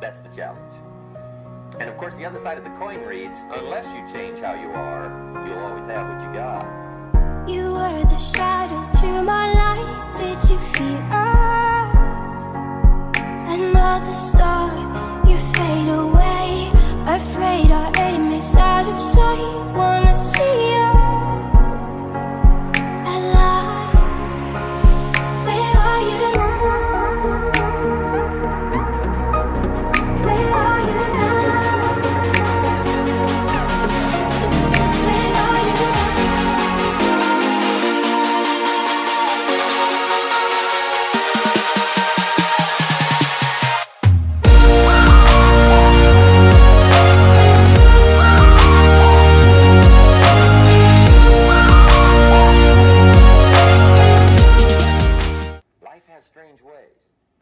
That's the challenge. And of course, the other side of the coin reads, unless you change how you are, you'll always have what you got. You were the shadow to my light. Did you feel us? Another star.